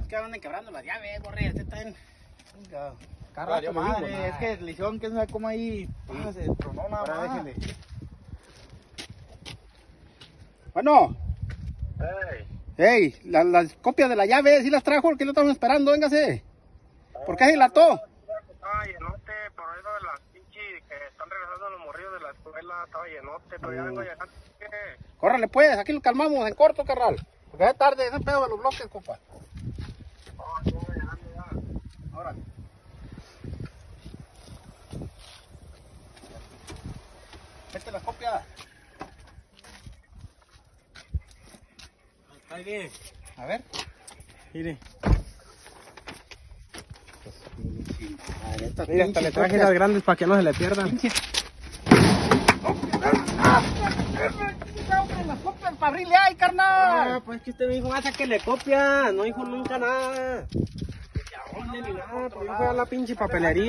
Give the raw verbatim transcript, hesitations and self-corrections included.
que andan quebrando las llaves, borre, este está en... Carla, tu madre, es que le hicieron que no sé cómo ahí, ah, se tronó nada más. Déjenle. Bueno. Hey. Hey, la, las copias de la llave, ¿sí las trajo? ¿Por qué lo estamos esperando? Véngase. ¿Por qué se la ató? Estaba llenote, por eso de las pinches que están regresando los morrillos de la escuela, estaba llenote, pero ya vengo llegando. ¿Qué? Córrale pues, aquí lo calmamos en corto, carnal. Porque ya es tarde, es el pedo de los bloques, compa. Oh, estoy llegando ya. Órale. Vete las copias. Ahí bien. A ver. Mire. Estas Mira, hasta le traje copias. las grandes para que no se le pierdan. Las copias para abrirle ahí, carnal. Ah, pues que usted me dijo, vas a que le copia. No dijo nunca nada. Ya, ni nada, pues yo fui a la pinche papelería.